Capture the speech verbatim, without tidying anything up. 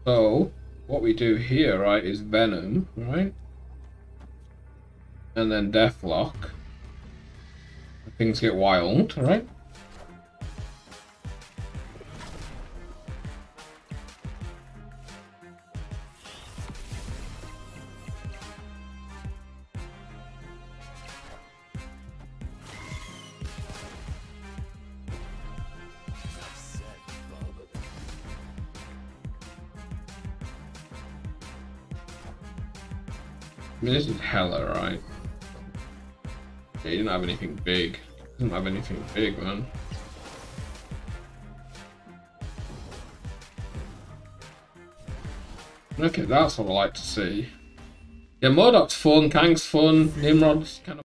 So, what we do here, right, is Venom, right? And then Deathlock. Things get wild, right? I mean, this is hella, right? Yeah, he didn't have anything big. He didn't have anything big, man. Okay, that's what I like to see. Yeah, Modoc's fun, Kang's fun, Nimrod's kind of